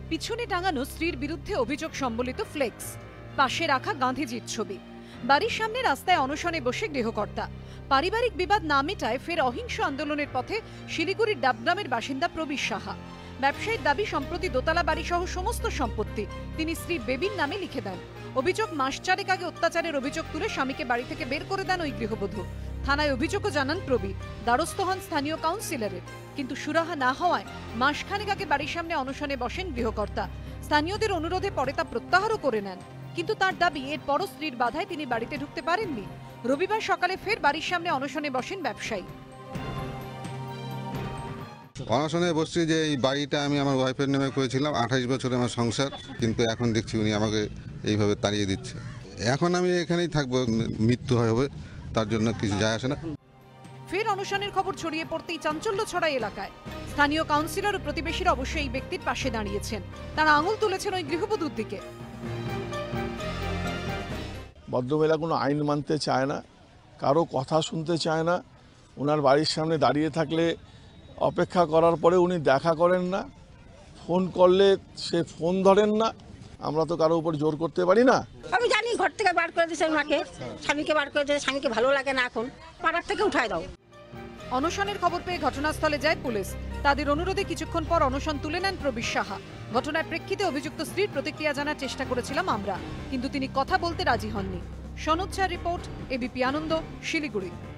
পিছনে টাঙানো স্ত্রীর বিরুদ্ধে অভিযোগ সম্বলিত ফ্লেক্স, পাশে রাখা গান্ধীজির ছবি। বাড়ির সামনে রাস্তায় অনশনে বসে গৃহকর্তা। পারিবারিক বিবাদ না মেটায় ফের অহিংস আন্দোলনের পথে শিলিগুড়ির ডাবগ্রামের বাসিন্দা প্রবীর সাহা। ব্যবসায়ীর দাবি, সম্প্রতি দোতলা বাড়ি সহ সমস্ত সম্পত্তি তিনি স্ত্রী বেবির নামে লিখে দেন। অভিযোগ, মাস চারেক আগে অত্যাচারের অভিযোগ তুলে স্বামীকে বাড়ি থেকে বের করে দেন ওই গৃহবধূ। থানায় অভিযোগও জানান প্রবীর। দ্বারস্থ হন স্থানীয় কাউন্সিলরের, কিন্তু সুরাহা না হওয়ায় মাসখানেক আগে বাড়ির সামনে অনশনে বসেন গৃহকর্তা। স্থানীয়দের অনুরোধে পরে তা প্রত্যাহারও করে নেন, কিন্তু তার দাবি এরপরও স্ত্রীর বাধায় তিনি বাড়িতে ঢুকতে পারেননি। রবিবার সকালে ফের বাড়ির সামনে অনশনে বসেন ব্যবসায়ী। অনশনে বসছি যে এই বাড়িটা আমি আমার ওয়াইফের নামে করেছিলাম, 28 বছর আমার সংসার, কিন্তু এখন দেখছি উনি আমাকে এইভাবে তাড়িয়ে দিচ্ছে। এখন আমি এখানেই থাকবো, মৃত্যু হবে, তার জন্য কিছু যায় আসে না। ফের অনশনের খবর ছড়িয়ে পড়তেই চাঞ্চল্য ছড়ায় এলাকায়। স্থানীয় কাউন্সিলর ও প্রতিবেশীরা অবশ্যই এই ব্যক্তির পাশে দাঁড়িয়েছেন। তারা আঙুল তুলেছেন ওই গৃহবধূর দিকে। ভদ্রমহিলা কোনো আইন মানতে চায় না, কারো কথা শুনতে চায় না। ওনার বাড়ির সামনে দাঁড়িয়ে থাকলে অপেক্ষা করার পরে উনি দেখা করেন না, ফোন করলে সে ফোন ধরেন না। আমরা তো কারো উপর জোর করতে পারি না। আমি জানি ঘর থেকে বার করে দিয়েছে ওনাকে, স্বামীকে বার করে দিয়েছে, স্বামীকে ভালো লাগে না, এখন পাড়ার থেকে উঠায় দাও। অনশনের খবর পেয়ে ঘটনাস্থলে যায় পুলিশ। তাদের অনুরোধে কিছুক্ষণ পর অনশন তুলে নেন প্রবীর সাহা। ঘটনার প্রেক্ষিতে অভিযুক্ত স্ত্রীর প্রতিক্রিয়া জানার চেষ্টা করেছিলাম আমরা, কিন্তু তিনি কথা বলতে রাজি হননি। সনচ্ছার রিপোর্ট, এবিপি আনন্দ, শিলিগুড়ি।